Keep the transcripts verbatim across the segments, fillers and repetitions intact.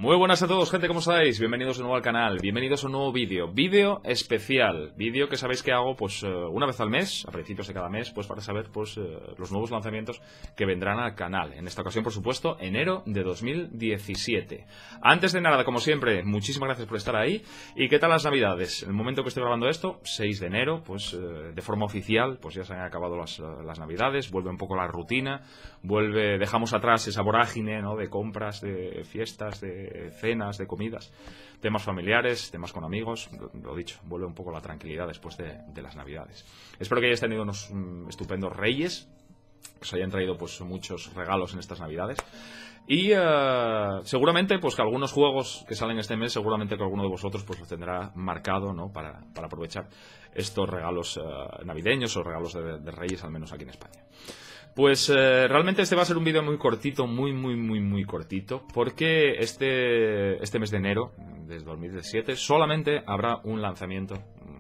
Muy buenas a todos, gente, ¿cómo estáis? Bienvenidos de nuevo al canal, bienvenidos a un nuevo vídeo, vídeo especial, vídeo que sabéis que hago pues una vez al mes, a principios de cada mes, pues para saber pues los nuevos lanzamientos que vendrán al canal. En esta ocasión, por supuesto, enero de dos mil diecisiete. Antes de nada, como siempre, muchísimas gracias por estar ahí. ¿Y qué tal las navidades? En el momento que estoy grabando esto, seis de enero, pues de forma oficial, pues ya se han acabado las, las navidades, vuelve un poco la rutina, vuelve, dejamos atrás esa vorágine, ¿no?, de compras, de fiestas, de cenas, de comidas, temas familiares, temas con amigos. Lo dicho, vuelve un poco la tranquilidad después de, de las navidades. Espero que hayáis tenido unos um, estupendos reyes, que os hayan traído pues muchos regalos en estas navidades. Y uh, seguramente pues que algunos juegos que salen este mes, seguramente que alguno de vosotros pues los tendrá marcado, ¿no?, para, para aprovechar estos regalos uh, navideños o regalos de, de reyes, al menos aquí en España. Pues eh, realmente este va a ser un vídeo muy cortito, muy, muy, muy, muy cortito, porque este, este mes de enero, desde dos mil diecisiete, solamente habrá un lanzamiento,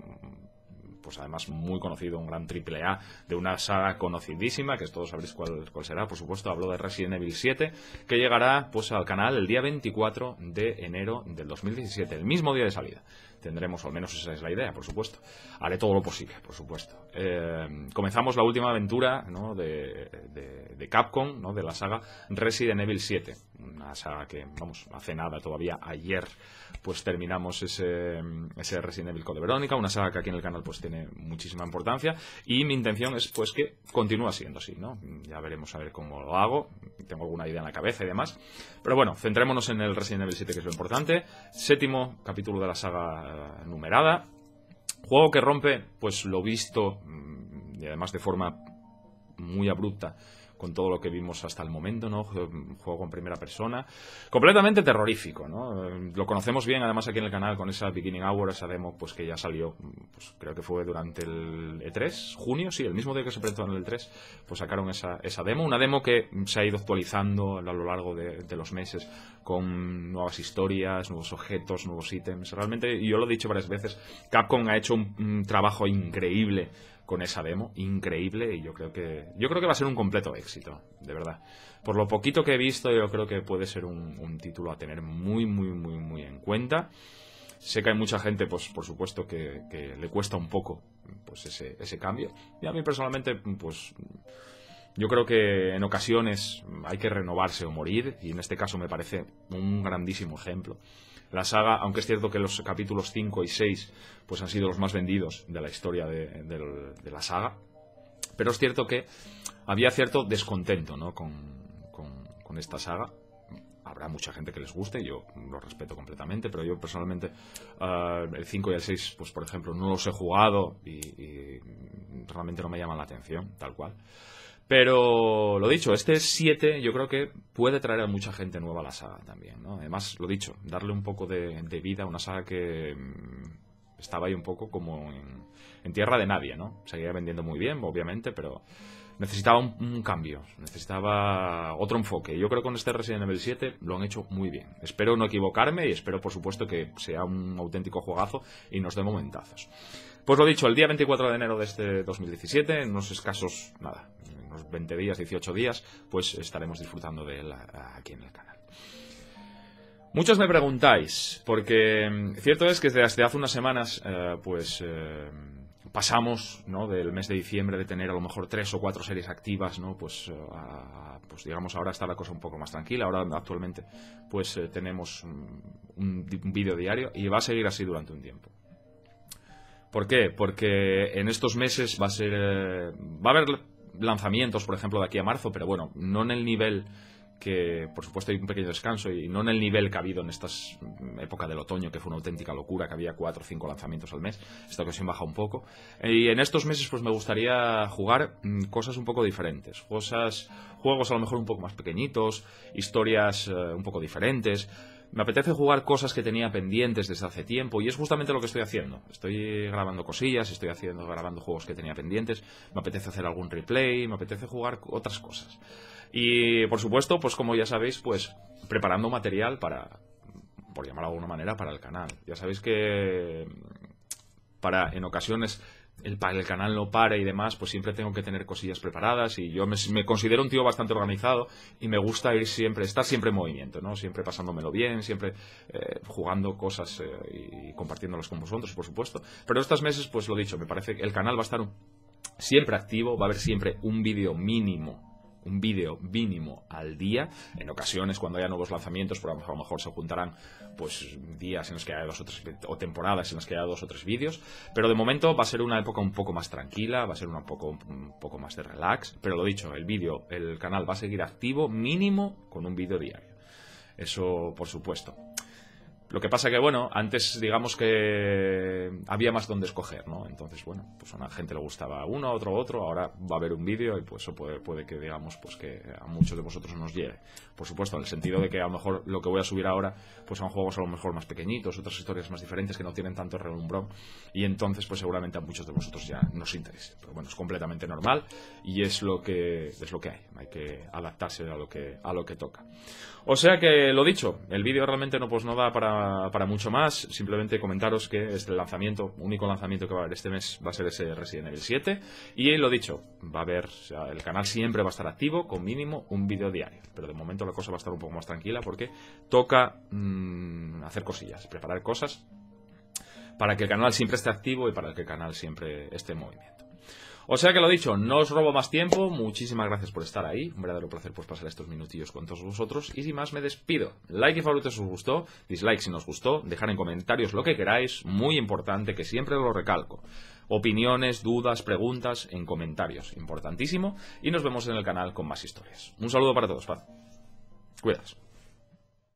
pues además muy conocido, un gran triple A de una saga conocidísima, que todos sabréis cuál, cuál será. Por supuesto, hablo de Resident Evil siete, que llegará pues al canal el día veinticuatro de enero del dos mil diecisiete, el mismo día de salida. Tendremos, o al menos esa es la idea, por supuesto. Haré todo lo posible, por supuesto. Eh, comenzamos la última aventura, ¿no?, de, de, de Capcom, ¿no?, de la saga Resident Evil siete. Una saga que, vamos, hace nada todavía, ayer, pues terminamos ese, ese Resident Evil Code Verónica, una saga que aquí en el canal pues tiene muchísima importancia, y mi intención es pues que continúe siendo así, ¿no? Ya veremos a ver cómo lo hago, tengo alguna idea en la cabeza y demás, pero bueno, centrémonos en el Resident Evil siete, que es lo importante. Séptimo capítulo de la saga numerada, juego que rompe pues lo visto, y además de forma muy abrupta con todo lo que vimos hasta el momento, ¿no? Juego en primera persona, completamente terrorífico, ¿no? Lo conocemos bien, además, aquí en el canal, con esa Beginning Hour, esa demo, pues que ya salió, pues creo que fue durante el E tres, junio, sí, el mismo día que se presentó en el E tres, pues sacaron esa, esa demo, una demo que se ha ido actualizando a lo largo de, de los meses, con nuevas historias, nuevos objetos, nuevos ítems. Realmente, y yo lo he dicho varias veces, Capcom ha hecho un, un trabajo increíble con esa demo, increíble, y yo creo que yo creo que va a ser un completo éxito, de verdad. Por lo poquito que he visto, yo creo que puede ser un, un título a tener muy, muy, muy, muy en cuenta. Sé que hay mucha gente, pues por supuesto, que, que le cuesta un poco pues ese, ese cambio. Y a mí personalmente, pues yo creo que en ocasiones hay que renovarse o morir, y en este caso me parece un grandísimo ejemplo. La saga, aunque es cierto que los capítulos cinco y seis pues han sido los más vendidos de la historia de, de, de la saga, pero es cierto que había cierto descontento, ¿no?, con, con, con esta saga. Habrá mucha gente que les guste, yo lo respeto completamente, pero yo personalmente uh, el cinco y el seis, pues por ejemplo, no los he jugado y, y realmente no me llaman la atención, tal cual. Pero lo dicho, este siete yo creo que puede traer a mucha gente nueva a la saga también, ¿no? Además, lo dicho, darle un poco de, de vida a una saga que mmm, estaba ahí un poco como en, en tierra de nadie, ¿no? Seguía vendiendo muy bien, obviamente, pero necesitaba un, un cambio, necesitaba otro enfoque. Yo creo que con este Resident Evil siete lo han hecho muy bien. Espero no equivocarme y espero, por supuesto, que sea un auténtico juegazo y nos dé momentazos. Pues lo dicho, el día veinticuatro de enero de este dos mil diecisiete, en unos escasos, nada, unos veinte días, dieciocho días, pues estaremos disfrutando de él aquí en el canal. Muchos me preguntáis, porque cierto es que desde hace unas semanas, eh, pues eh, pasamos, ¿no?, del mes de diciembre de tener a lo mejor tres o cuatro series activas, ¿no?, pues, a, pues digamos, ahora está la cosa un poco más tranquila. Ahora actualmente pues eh, tenemos un, un vídeo diario y va a seguir así durante un tiempo. ¿Por qué? Porque en estos meses va a ser eh, va a haber lanzamientos, por ejemplo, de aquí a marzo, pero bueno, no en el nivel que, por supuesto, hay un pequeño descanso, y no en el nivel que ha habido en esta época del otoño, que fue una auténtica locura, que había cuatro o cinco lanzamientos al mes. Esta ocasión baja un poco. Y en estos meses pues me gustaría jugar mmm, cosas un poco diferentes, cosas, juegos a lo mejor un poco más pequeñitos, historias eh, un poco diferentes. Me apetece jugar cosas que tenía pendientes desde hace tiempo, y es justamente lo que estoy haciendo. Estoy grabando cosillas, estoy haciendo, grabando juegos que tenía pendientes, me apetece hacer algún replay, me apetece jugar otras cosas. Y por supuesto, pues como ya sabéis, pues preparando material para, por llamarlo de alguna manera, para el canal. Ya sabéis que para, en ocasiones, el, el canal no pare y demás, pues siempre tengo que tener cosillas preparadas, y yo me, me considero un tío bastante organizado y me gusta ir siempre, estar siempre en movimiento, ¿no? Siempre pasándomelo bien, siempre eh, jugando cosas eh, y compartiéndolas con vosotros, por supuesto. Pero estos meses, pues lo dicho, me parece que el canal va a estar siempre activo, va a haber siempre un vídeo mínimo un vídeo mínimo al día. En ocasiones, cuando haya nuevos lanzamientos, por a lo mejor se juntarán pues días en los que haya dos o tres, o temporadas en las que haya dos o tres vídeos, pero de momento va a ser una época un poco más tranquila, va a ser una poco, un poco más de relax, pero lo dicho, el vídeo, el canal va a seguir activo mínimo con un vídeo diario. Eso por supuesto. Lo que pasa que, bueno, antes digamos que había más donde escoger, ¿no? Entonces, bueno, pues a una gente le gustaba uno, a otro, otro, ahora va a haber un vídeo y pues eso puede, puede que, digamos, pues que a muchos de vosotros nos llegue. Por supuesto, en el sentido de que a lo mejor lo que voy a subir ahora, pues son juegos a lo mejor más pequeñitos, otras historias más diferentes que no tienen tanto relumbrón, y entonces pues seguramente a muchos de vosotros ya nos interese. Pero bueno, es completamente normal y es lo que, es lo que hay, hay que adaptarse a lo que, a lo que toca. O sea que, lo dicho, el vídeo realmente no, pues, no da para, para mucho más. Simplemente comentaros que este lanzamiento, único lanzamiento que va a haber este mes, va a ser ese Resident Evil siete. Y lo dicho, va a haber, o sea, el canal siempre va a estar activo con mínimo un vídeo diario. Pero de momento la cosa va a estar un poco más tranquila porque toca mmm, hacer cosillas, preparar cosas para que el canal siempre esté activo y para que el canal siempre esté en movimiento. O sea que, lo dicho, no os robo más tiempo, muchísimas gracias por estar ahí, un verdadero placer pues pasar estos minutillos con todos vosotros, y sin más me despido. Like y favorito si os gustó, dislike si no os gustó, dejar en comentarios lo que queráis, muy importante, que siempre lo recalco. Opiniones, dudas, preguntas en comentarios, importantísimo, y nos vemos en el canal con más historias. Un saludo para todos, paz. Cuidaos.